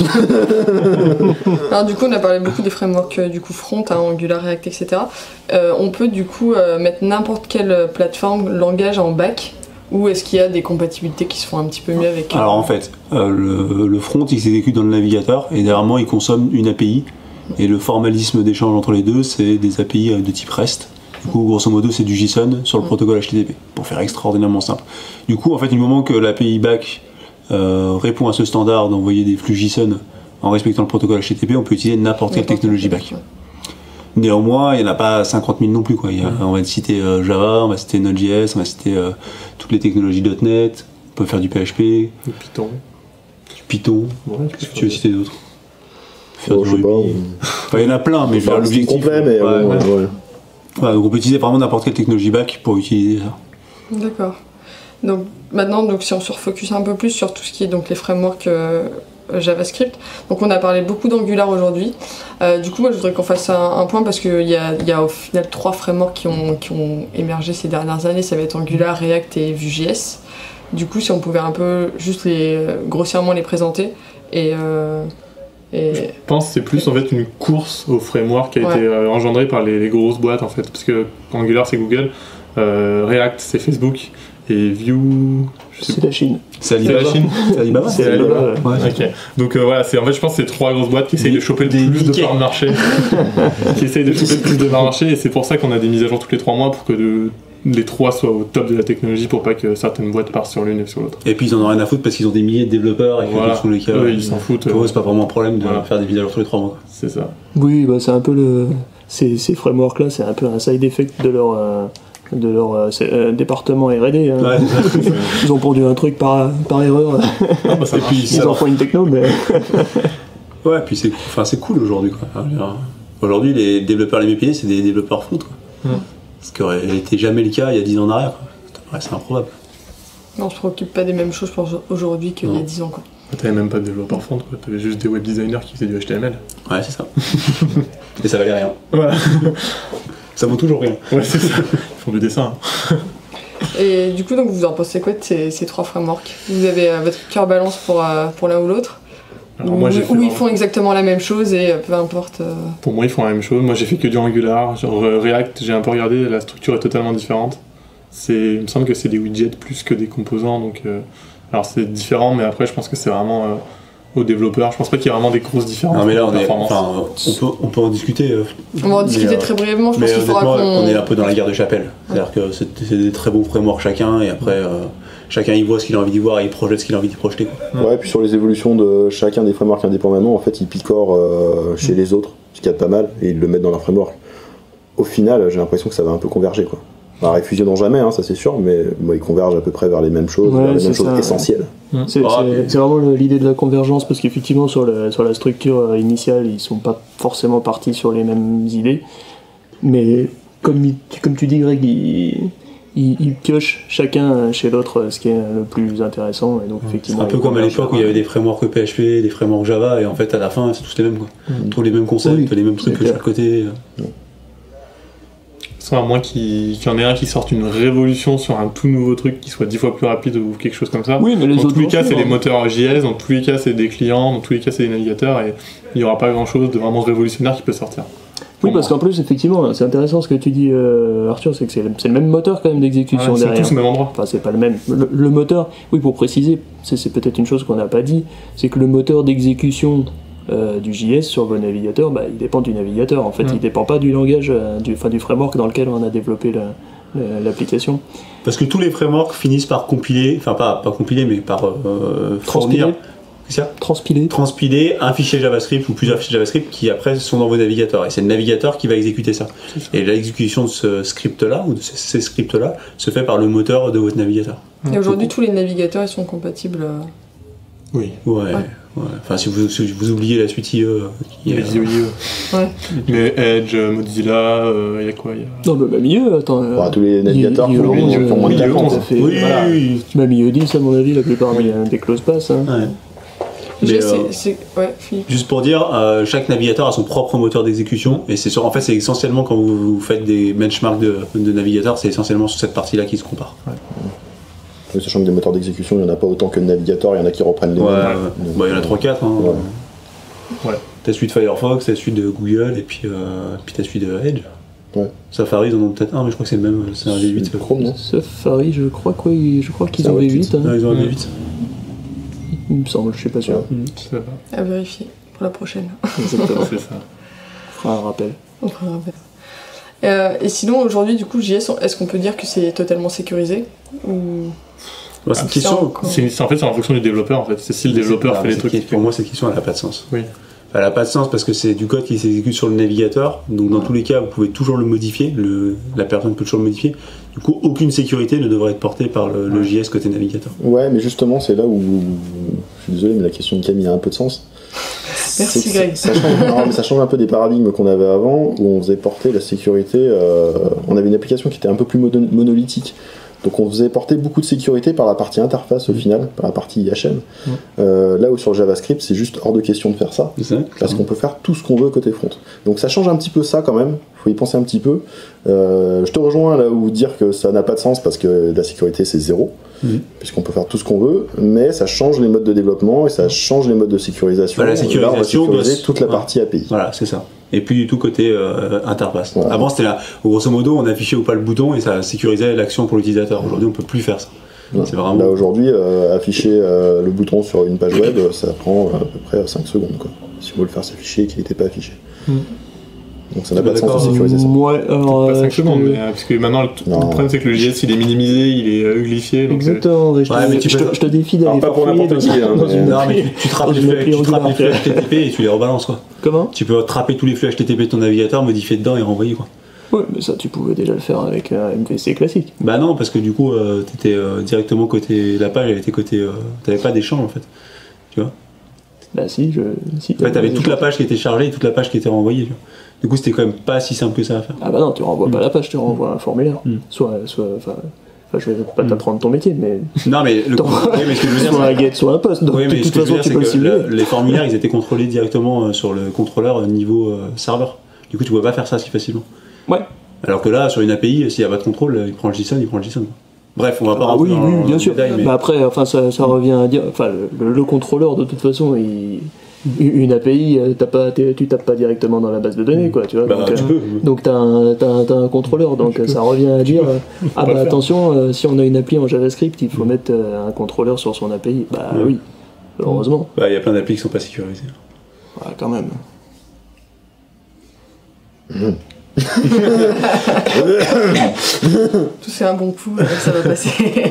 Alors du coup, on a parlé beaucoup des frameworks euh, du coup front, hein, Angular, React, et cetera. Euh, on peut du coup euh, mettre n'importe quelle plateforme, langage en back, ou est-ce qu'il y a des compatibilités qui se font un petit peu mieux avec euh, Alors en fait, euh, le, le front il s'exécute dans le navigateur et derrière moi il consomme une A P I et le formalisme d'échange entre les deux c'est des A P I de type REST. Du coup grosso modo c'est du JSON sur le protocole H T T P pour faire extraordinairement simple. Du coup en fait du moment que l'A P I back euh, répond à ce standard d'envoyer des flux JSON en respectant le protocole H T T P, on peut utiliser n'importe quelle n'importe technologie quelle. back. Néanmoins, il n'y en a pas cinquante mille non plus. Quoi. Il y a, on va citer euh, Java, on va citer Node.js, on va citer euh, toutes les technologies .NET, on peut faire du P H P, Le Python. du Python. Ouais, Qu'est-ce que tu veux citer d'autre? Faire Oh, du je sais pas. Ruby. Enfin, il y en a plein, mais je veux dire, Enfin, c'est l'objectif. complet, mais ouais, bon, ouais. ouais. Ouais, donc on peut utiliser vraiment n'importe quelle technologie back pour utiliser ça. D'accord. Donc maintenant, donc, si on se refocus un peu plus sur tout ce qui est donc, les frameworks euh, euh, JavaScript. Donc on a parlé beaucoup d'Angular aujourd'hui. Euh, du coup, moi je voudrais qu'on fasse un, un point parce qu'il y a, y a au final trois frameworks qui ont, qui ont émergé ces dernières années. Ça va être Angular, React et Vue.js. Du coup, si on pouvait un peu juste les, grossièrement les présenter et... Euh, Et... Je pense que c'est plus en fait une course au framework qui a ouais. été euh, engendrée par les, les grosses boîtes en fait, parce que Angular c'est Google, euh, React c'est Facebook et Vue c'est la Chine. C'est Alibaba. C'est la Chine. C'est Alibaba. C'est Alibaba. Ouais. Ok. Donc euh, voilà, c'est en fait je pense que c'est trois grosses boîtes qui essayent de choper le plus de parts de marché, qui essayent de choper le plus de parts de marché, et c'est pour ça qu'on a des mises à jour tous les trois mois pour que de les trois soient au top de la technologie pour pas que certaines boîtes partent sur l'une et sur l'autre. Et puis ils en ont rien à foutre parce qu'ils ont des milliers de développeurs et que voilà. dans tous les cas, eux, ils s'en foutent. Pour eux, c'est pas vraiment un problème de voilà. faire des vidéos tous les trois mois. C'est ça. Oui, bah, c'est un peu le. Ces, ces frameworks-là, c'est un peu un side effect de leur, euh, de leur euh, euh, département R et D. Hein. Ouais, ils ont pondu un truc par, par erreur. Ah, bah, ça et puis ils ça en font une techno, mais. Ouais, puis c'est, enfin, c'est cool aujourd'hui. Quoi. Aujourd'hui, les développeurs les mieux payés, c'est des développeurs front. Quoi. Mm. Ce qui aurait été jamais le cas il y a dix ans en arrière. Quoi. C'est improbable. Non, on se préoccupe pas des mêmes choses pour aujourd'hui qu'il y a dix ans. Quoi. T'avais même pas de développeurs front, quoi. T'avais juste des web designers qui faisaient du H T M L. Ouais, c'est ça. Et ça valait rien. Voilà. Ça vaut toujours rien. Ouais, c'est ça. Ils font du dessin. Et du coup, donc, vous en pensez quoi de ces, ces trois frameworks? Vous avez euh, votre cœur balance pour, euh, pour l'un ou l'autre? Alors, Ou, moi, j'ai ou fait ils font exactement la même chose et euh, peu importe. Euh... Pour moi, ils font la même chose. Moi, j'ai fait que du Angular. Genre, React, j'ai un peu regardé, la structure est totalement différente. C'est, il me semble que c'est des widgets plus que des composants. Donc, euh... alors, c'est différent, mais après, je pense que c'est vraiment euh, aux développeurs. Je pense pas qu'il y ait vraiment des grosses différences. Non, mais là, on, est, enfin, on, peut, on peut en discuter. Euh, on va en discuter euh, très brièvement. Je mais pense qu'il faudra qu'on. On est un peu dans la guerre de chapelle. C'est-à-dire que c'est, c'est des très bons frameworks chacun, et après. Euh, Chacun y voit ce qu'il a envie d'y voir et il projette ce qu'il a envie d'y projeter. Quoi. Ouais, et puis sur les évolutions de chacun des frameworks indépendamment, en fait, ils picorent euh, chez mmh. les autres, ce qu'il y a de pas mal, et ils le mettent dans leur framework. Au final, j'ai l'impression que ça va un peu converger, quoi. Alors, ils fusionnent jamais, hein, ça c'est sûr, mais bon, ils convergent à peu près vers les mêmes choses, ouais, vers les mêmes ça. choses essentielles. Mmh. C'est, ah, c'est, c'est vraiment le, l'idée de la convergence, parce qu'effectivement, sur la, sur la structure initiale, ils sont pas forcément partis sur les mêmes idées, mais comme, comme tu dis, Greg, ils... Ils, ils piochent chacun chez l'autre ce qui est le plus intéressant et donc effectivement c'est un peu comme à l'époque où il y avait des frameworks P H P, des frameworks Java et en fait à la fin c'est tous les mêmes quoi. Mm. On trouve les mêmes concepts, oui, les mêmes trucs de chaque côté. Soit à moins qu'il, qu'il y en ait un qui sorte une révolution sur un tout nouveau truc qui soit dix fois plus rapide ou quelque chose comme ça. Oui, mais les dans autres tous les cas hein. c'est les moteurs J S, dans tous les cas c'est des clients, dans tous les cas c'est des navigateurs et il n'y aura pas grand chose de vraiment révolutionnaire qui peut sortir. Oui, parce qu'en plus, effectivement, c'est intéressant ce que tu dis, euh, Arthur, c'est que c'est le, c'est le même moteur quand même d'exécution ouais, derrière. C'est tous au même endroit. Enfin, c'est pas le même. Le, le moteur, oui, pour préciser, c'est, c'est peut-être une chose qu'on n'a pas dit, c'est que le moteur d'exécution euh, du J S sur vos navigateurs, bah, il dépend du navigateur. En fait, ouais. il dépend pas du langage, euh, du, enfin, du framework dans lequel on a développé la, la, l'application. Parce que tous les frameworks finissent par compiler, enfin pas, pas compiler, mais par euh, fournir. C'est ça ? Transpiler. Transpiler un fichier JavaScript ou plusieurs fichiers JavaScript qui après sont dans vos navigateurs. Et c'est le navigateur qui va exécuter ça. Et l'exécution de ce script-là, ou de ces, ces scripts-là, se fait par le moteur de votre navigateur. Et aujourd'hui, tous les navigateurs, ils sont compatibles. Oui. Ouais. ouais. ouais. Enfin, si vous, si vous oubliez la suite I E. Il y a les I E. Ouais. Mais Edge, Mozilla, il euh, y a quoi y a... Non, mais même I E, attends. Euh, bah, tous les navigateurs I E, font, I E, font moins de quatre ans. Oui, voilà. oui. Même I E dix, à mon avis, la plupart oui. des, des close pass. Hein. Ouais. Mais, c'est, euh, c'est... Ouais, juste pour dire, euh, chaque navigateur a son propre moteur d'exécution et c'est sur, en fait c'est essentiellement quand vous, vous faites des benchmarks de, de navigateurs, c'est essentiellement sur cette partie-là qui se compare. Ouais. Mais sachant que des moteurs d'exécution, il n'y en a pas autant que de navigateurs, il y en a qui reprennent les ouais, mêmes. Ouais. Donc, bah, il y en a trois quatre. Hein. Ouais. Ouais. T'as celui de Firefox, t'as celui de Google et puis, euh, puis t'as celui de Edge. Ouais. Safari, ils en ont peut-être un, mais je crois que c'est le même, c'est un V huit. C'est Chrome, non ? Safari, je crois, quoi, je crois qu'ils c'est ont V huit. Hein. Ah, ils ont un V huit. Il me semble, je suis pas sûr. Ouais. À vérifier pour la prochaine. Exactement, c'est ça. On fera un rappel. On fera un rappel. Euh, et sinon, aujourd'hui, du coup, J S, est-ce qu'on peut dire que c'est totalement sécurisé ou... bah, cette ah, question, c'est, c'est, en fait, c'est en fonction du développeur. En fait. C'est si le développeur fait les trucs. Pour moi, cette question, elle n'a pas de sens. Oui. Elle n'a pas de sens parce que c'est du code qui s'exécute sur le navigateur. Donc, dans ouais. tous les cas, vous pouvez toujours le modifier. Le, la personne peut toujours le modifier. Du coup, aucune sécurité ne devrait être portée par le, le J S côté navigateur. Ouais, mais justement, c'est là où. Je suis désolé, mais la question de Camille a un peu de sens. Merci, c'est, Greg. Ça change, non, mais ça change un peu des paradigmes qu'on avait avant, où on faisait porter la sécurité. Euh, on avait une application qui était un peu plus mono, monolithique. Donc on faisait porter beaucoup de sécurité par la partie interface au final, par la partie I H M. Ouais. Euh, là où sur JavaScript, c'est juste hors de question de faire ça, C'est vrai. parce qu'on peut faire tout ce qu'on veut côté front. Donc ça change un petit peu ça quand même, faut y penser un petit peu. Euh, je te rejoins là où dire que ça n'a pas de sens parce que la sécurité c'est zéro, Mhm. puisqu'on peut faire tout ce qu'on veut, mais ça change les modes de développement et ça change les modes de sécurisation. Bah, la Là, on va sécurisation doit sécuriser se- toute la ouais. partie A P I. Voilà, c'est ça. Et plus du tout côté euh, interface. Voilà. Avant, c'était là, grosso modo, on affichait ou pas le bouton et ça sécurisait l'action pour l'utilisateur. Aujourd'hui, on peut plus faire ça. Ouais. C'est vraiment. Là aujourd'hui, euh, afficher euh, le bouton sur une page web, ça prend euh, à peu près cinq secondes. Quoi. Si on veut le faire s'afficher et qu'il n'était pas affiché. Mm. Donc ça n'a Tu pas de es sens de d'accord, sécuriser ça. Ouais, alors. Pas euh, cinq je secondes, te- mais, euh, parce que maintenant, le, t- Non. le problème c'est que le J S il est minimisé, il est euh, uglifié. Donc c'est- Exactement, ouais, je, Ouais, te, mais tu je, peux- te, je te défie d'aller Alors, pas pour farfouiller n'importe dans- qui, hein, dans mais- une Non, mais appli- tu, tu trappes dans les une flux, appli tu trappes les flux Angular. H T T P et tu les rebalances quoi. Comment Tu peux attraper tous les flux H T T P de ton navigateur, modifier dedans et renvoyer quoi. Ouais, mais ça, tu pouvais déjà le faire avec un M V C classique. Bah non, parce que du coup, euh, t'étais euh, directement côté. La page, elle était côté. euh, T'avais pas d'échange en fait. Tu vois. Bah si, je... si En fait, t'avais toute la page qui était chargée et toute la page qui était renvoyée. Tu vois. Du coup, c'était quand même pas si simple que ça à faire. Ah bah non, tu renvoies pas la page, tu renvoies un formulaire. Mm. Soit, soit, enfin, enfin, je vais pas Mm. t'apprendre ton métier, mais Non, mais le. Attends. Oui, mais ce que je veux dire, soit un c'est- get, soit un post. Donc Oui, mais de ce toute que je veux façon, dire, tu c'est peux le que simuler. le- les formulaires, ils étaient contrôlés directement euh, sur le contrôleur euh, niveau euh, serveur. Du coup, tu pouvais pas faire ça si facilement. Ouais. Alors que là, sur une A P I, s'il n'y a pas de contrôle, il prend le JSON, il prend le JSON. Bref, on va pas Ah rentrer oui, dans oui, le bien sûr. détail, mais... Mais après, enfin, ça, ça revient à dire, enfin, le, le contrôleur de toute façon, il, une A P I, euh, t'as pas, t'es- tu tapes pas directement dans la base de données, quoi, tu vois. Bah, donc, tu euh, peux. donc t'as un, t'as un- t'as un contrôleur, donc euh, ça revient à dire, euh, ah pas le bah faire. attention, euh, si on a une appli en JavaScript, il faut mettre euh, un contrôleur sur son A P I. Bah Ouais. oui, heureusement. Bah, il y a plein d'applis qui sont pas sécurisées. Ouais, quand même. Tout c'est un bon coup, euh, ça va passer.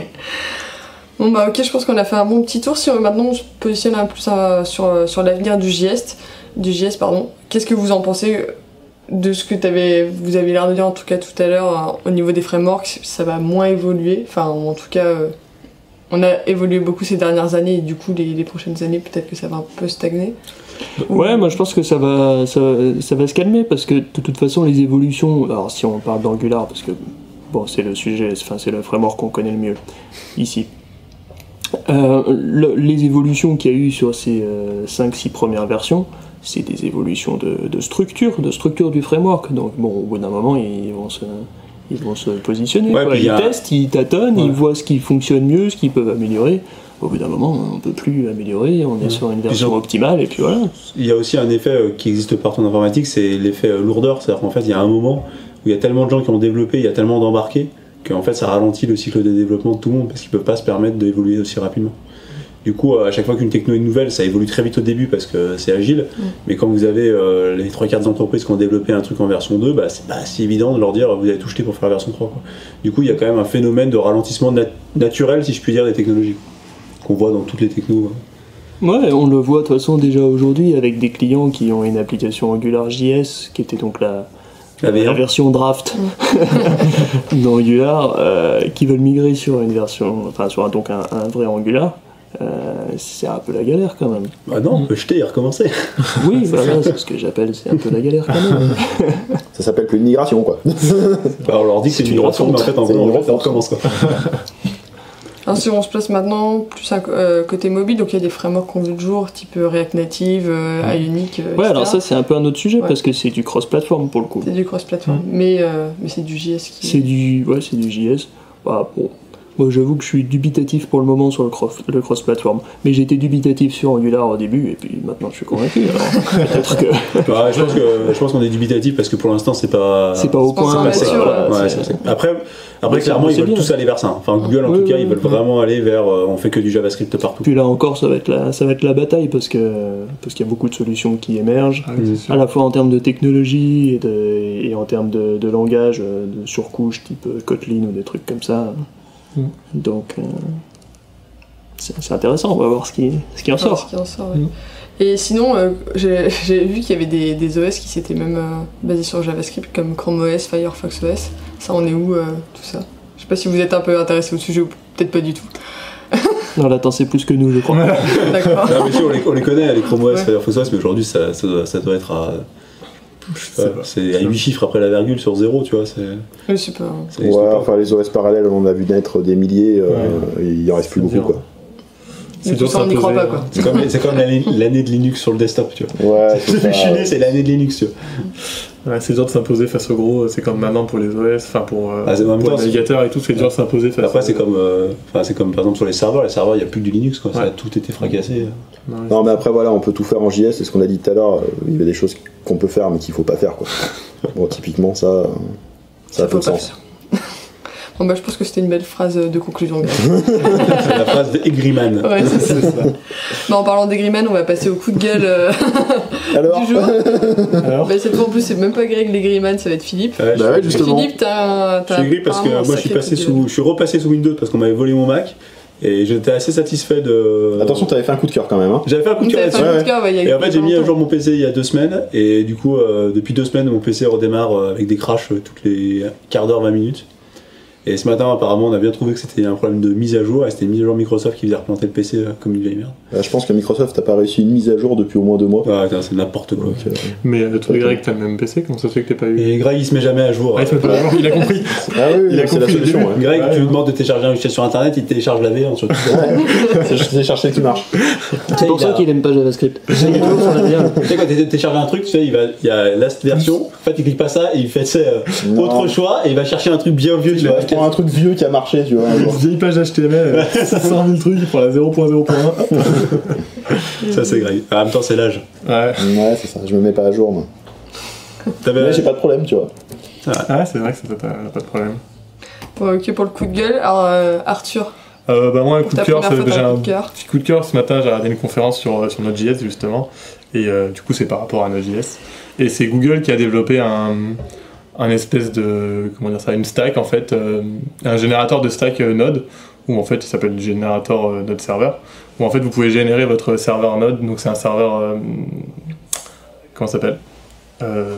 Bon bah ok, je pense qu'on a fait un bon petit tour. Si on, maintenant on se positionne un peu plus euh, sur, euh, sur l'avenir du J S, du J S pardon. Qu'est-ce que vous en pensez euh, de ce que t'avais, vous avez l'air de dire en tout cas tout à l'heure euh, au niveau des frameworks, ça va moins évoluer. Enfin en tout cas, euh, on a évolué beaucoup ces dernières années et du coup les, les prochaines années peut-être que ça va un peu stagner. Ouais, moi je pense que ça va, ça, ça va se calmer parce que de toute façon les évolutions, alors si on parle d'Angular, parce que bon c'est le sujet, enfin c'est le framework qu'on connaît le mieux ici. Euh, le- les évolutions qu'il y a eu sur ces cinq six premières versions, c'est des évolutions de, de structure, de structure du framework. Donc bon, au bout d'un moment ils vont se, ils vont se positionner. Ouais, quoi. puis il Ils y a- testent, ils tâtonnent, Ouais. ils voient ce qui fonctionne mieux, ce qu'ils peuvent améliorer. Au bout d'un moment, on peut plus améliorer, on est sur une version sur- optimale et puis voilà. Il y a aussi un effet euh, qui existe partout en informatique, c'est l'effet euh, lourdeur. C'est-à-dire qu'en fait, il y a un moment où il y a tellement de gens qui ont développé, il y a tellement d'embarqués, qu'en fait, ça ralentit le cycle de développement de tout le monde parce qu'ils peuvent pas se permettre d'évoluer aussi rapidement. Du coup, euh, à chaque fois qu'une techno est nouvelle, ça évolue très vite au début parce que c'est agile. Mais quand vous avez euh, les trois quarts des entreprises qui ont développé un truc en version deux, bah, c'est pas si évident de leur dire vous avez tout jeté pour faire la version trois. Quoi. Du coup, il y a quand même un phénomène de ralentissement nat- naturel, si je puis dire, des technologies qu'on voit dans toutes les technos. hein. Ouais, on le voit de toute façon déjà aujourd'hui avec des clients qui ont une application AngularJS qui était donc la, La V un. la version draft d'Angular, euh, qui veulent migrer sur une version, enfin sur un, donc un, un vrai Angular. Euh, c'est un peu la galère quand même. Bah non, on peut jeter et recommencer. Oui, voilà, c'est ce que j'appelle, c'est un peu la galère quand même. Ça s'appelle plus une migration, quoi. Bah, on leur dit que c'est C'est une une migration, mais en fait, en C'est gros, une en fait, on refonte. recommence. Quoi. Alors si on se place maintenant plus à, euh, côté mobile, donc il y a des frameworks qu'on veut le jour, type euh, React Native, euh, Ionic, euh, Ouais, et cetera. alors ça c'est un peu un autre sujet Ouais. parce que c'est du cross-platform pour le coup. C'est du cross-platform, mais, euh, mais c'est du J S qui... C'est du, ouais, c'est du J S. Bah, bon. Moi j'avoue que je suis dubitatif pour le moment sur le, cross, le cross-platform. Mais j'étais dubitatif sur Angular au début et puis maintenant je suis convaincu. Alors peut-être que Bah, je pense que je pense qu'on est dubitatif parce que pour l'instant, c'est pas. c'est pas au c'est pas point. encore c'est- mature, voilà, Ouais, c'est- c'est- Après, après Mais clairement, c'est ils veulent bien. tous aller vers ça. Enfin, Google, en Oui, tout cas, oui, ils veulent oui. vraiment aller vers. euh, on fait que du JavaScript partout. Puis là encore, ça va être la, ça va être la bataille parce que parce qu'il y a beaucoup de solutions qui émergent, Ah oui, c'est sûr. à la fois en termes de technologie et, de, et en termes de, de langage, euh, de surcouche type euh, Kotlin ou des trucs comme ça. Mm. Donc euh, c'est c'est intéressant, on va voir ce qui, ce qui en Enfin, sort. ce qui en sort, ouais. Mm. Et sinon, euh, j'ai j'ai vu qu'il y avait des, des O S qui s'étaient même euh, basés sur JavaScript, comme Chrome O S, Firefox O S. Ça, on est où, euh, tout ça? Je sais pas si vous êtes un peu intéressé au sujet ou peut-être pas du tout. Non, là, t'en sais plus que nous, je crois. D'accord. Non, mais si, on les, on les connaît, les Chrome O S, Ouais. Firefox O S, mais aujourd'hui, ça, ça, doit, ça doit être à Ouais, c'est à huit chiffres après la virgule sur zéro, tu vois. C'est, Oui, c'est pas. ça existe Ouais, pas. enfin les O S parallèles, on en a vu naître des milliers, euh, Ouais. et il en reste plus C'est beaucoup dur. quoi. C'est Du dur coup, ça, on de n'y croit s'imposer, pas, quoi. hein. C'est comme, c'est comme l'année, l'année de Linux sur le desktop, tu vois. Ouais, c'est Depuis que je ça. suis né, c'est l'année de Linux, tu vois. Ouais, c'est dur de s'imposer face au gros, c'est comme maintenant pour les O S, enfin pour, euh, Ah, c'est en même pour temps, les navigateurs et tout, c'est dur de s'imposer face Après, à- c'est comme, euh, enfin, c'est comme par exemple sur les serveurs. Les serveurs, il n'y a plus que du Linux, quoi. Ça a Ouais. tout été fracassé. Non, Non mais après voilà, on peut tout faire en J S, c'est ce qu'on a dit tout à l'heure, euh, il y a des choses qu'on peut faire mais qu'il faut pas faire quoi. Bon typiquement ça, euh, ça a peu faut de pas sens. faire. Bon, bah, je pense que c'était une belle phrase de conclusion. gars. C'est la phrase de Egriman. Ouais, c'est ça. Bah, en parlant d'Egriman, on va passer au coup de gueule euh, Alors du jour. Alors Bah, cette fois en plus, c'est même pas Greg l'Egriman, ça va être Philippe. Ouais, Bah ouais, je, justement. Philippe, t'as un. je t'as suis aigri parce que apparemment un moi, je suis sacré passé coup de gueule. sous, je suis repassé sous Windows parce qu'on m'avait volé mon Mac et j'étais assez satisfait de. Attention, t'avais fait un coup de cœur quand même hein. J'avais fait un coup de cœur T'avais fait là-dessus. un coup de cœur, ouais, il y a Et en fait, j'ai mis à longtemps. jour mon P C il y a deux semaines, et du coup, euh, depuis deux semaines, mon P C redémarre euh, avec des crashs euh, toutes les quarts d'heure, vingt minutes. Et ce matin, apparemment, on a bien trouvé que c'était un problème de mise à jour, et c'était une mise à jour Microsoft qui faisait replanter le P C euh, comme une vieille merde. Euh, Je pense que Microsoft n'a pas réussi une mise à jour depuis au moins deux mois. Ouais, putain, c'est n'importe quoi. Donc, euh, Mais euh, toi, Greg, t'as le même P C, comment ça se fait que t'es pas eu Et Greg, il se met jamais à jour. Ah, il se met pas à jour, il a compris. Ah oui, Il a c'est la compris le solution. début. Ouais. Greg, Ouais, tu lui ouais. demandes de télécharger un logiciel sur internet, il télécharge la V un sur tout. C'est c'est chercher qui marche. C'est pour ça qu'il aime pas JavaScript. C'est toujours sur la bien. Tu sais, quand tu télécharges un truc, tu sais, il, va, il y a la version, en fait, il clique pas ça et il fait tu sais, euh, Non. autre choix et il va chercher un truc bien vieux, tu vois. Tu prends un truc vieux qui a marché, tu vois. un jour. Une vieille page H T M L, six cent mille trucs, il prend la zéro point zéro point un. Ça, c'est Greg. En même temps, c'est l'âge. Ouais, Ouais, c'est ça, je me mets pas à jour moi. T'avais- Mais j'ai pas de problème, tu vois. ah, c'est vrai que ça t'as pas de problème. Bon, ok pour le coup de gueule. Alors, euh, Arthur, Euh, bah moi un coup de ta cœur, première c'est- fois j'ai t'as un un coup de cœur. petit coup de cœur ce matin, j'ai regardé une conférence sur, sur Node.js justement, et euh, du coup c'est par rapport à Node.js, et c'est Google qui a développé un, un espèce de, comment dire ça, une stack en fait, euh, un générateur de stack euh, Node, où en fait il s'appelle générateur euh, Node Server, où en fait vous pouvez générer votre serveur Node, donc c'est un serveur, euh, comment ça s'appelle euh,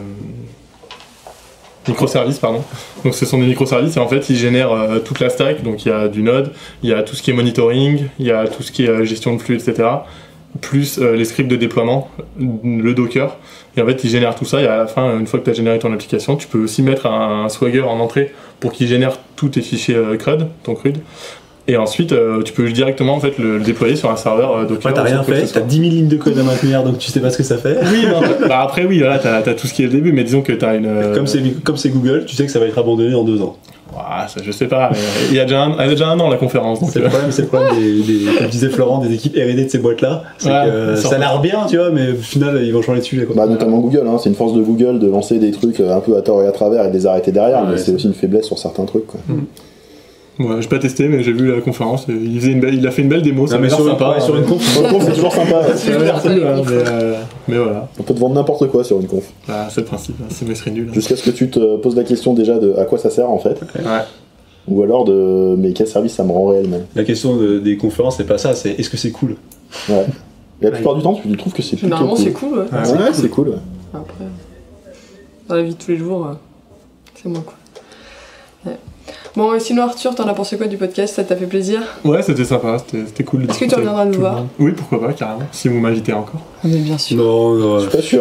microservices, pardon. Donc ce sont des microservices et en fait ils génèrent euh, toute la stack, donc il y a du Node, il y a tout ce qui est monitoring, il y a tout ce qui est euh, gestion de flux, et cetera. Plus euh, les scripts de déploiement, le Docker. Et en fait ils génèrent tout ça et à la fin, une fois que tu as généré ton application, tu peux aussi mettre un, un Swagger en entrée pour qu'il génère tous tes fichiers euh, C R U D, ton C R U D. Et ensuite euh, tu peux directement en fait le, le déployer sur un serveur euh, Docker. Ouais, t'as rien sans quoi que fait, ce soit. t'as dix mille lignes de code à maintenir donc tu sais pas ce que ça fait. Oui, non. Bah après oui, voilà, t'as, t'as tout ce qui est le début, mais disons que t'as une... euh, Comme c'est comme c'est Google, tu sais que ça va être abandonné dans deux ans. ouah, ça, je sais pas, mais il y a déjà un, il y a déjà un an la conférence. Donc, C'est le euh, problème, c'est le problème des, des- comme disait Florent, des équipes R et D de ces boîtes-là. C'est Ouais, que euh, ça ça a en l'air bien, tu vois, mais au final ils vont changer de sujet. Quoi. Bah, notamment Google, hein. C'est une force de Google de lancer des trucs un peu à tort et à travers et de les arrêter derrière, Ouais, mais c'est- c'est aussi une faiblesse sur certains trucs. Quoi. ouais, j'ai pas testé, mais j'ai vu la conférence. Et il, faisait une belle, il a fait une belle démo, ça Non, m'a mais l'air sur, sympa. ouais, sur une conf, Sur une conf, c'est toujours sympa. ouais. Ça m'a l'air cool, hein, mais, euh, mais voilà, On peut te vendre n'importe quoi sur une conf. bah, c'est le principe, hein, c'est mes serait nul. hein. Jusqu'à ce que tu te poses la question déjà de à quoi ça sert en fait, Ouais. ou alors de mais quel service ça me rend réellement. la question de- des conférences, c'est pas ça, c'est est-ce que c'est cool. Ouais. Et la plupart du temps, tu trouves que c'est plutôt généralement cool. c'est cool, ouais. Ouais. Ouais, c'est cool. ouais. Après, dans la vie de tous les jours, euh, c'est moins cool. Ouais. Bon, et sinon Arthur, t'en as pensé quoi du podcast? Ça t'a fait plaisir? Ouais, c'était sympa, c'était, c'était cool. de Est-ce que tu discuter reviendras avec nous tout le voir? monde. Oui, pourquoi pas, carrément, si vous m'invitez encore. Mais bien sûr. Non, non. Je suis pas sûr.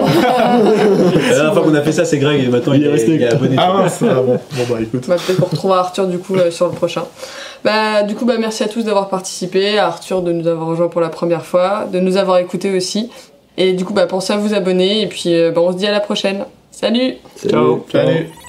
La dernière fois qu'on a fait ça, c'est Greg et maintenant il, Il est resté. il est abonné. Ah mince, ah, bon. bon bah écoute. Bah, peut-être qu'on retrouvera Arthur du coup euh, sur le prochain. Bah, du coup, bah, merci à tous d'avoir participé, à Arthur de nous avoir rejoint pour la première fois, de nous avoir écoutés aussi. Et du coup, bah, pensez à vous abonner et puis euh, bah, on se dit à la prochaine. Salut! Ciao. Salut.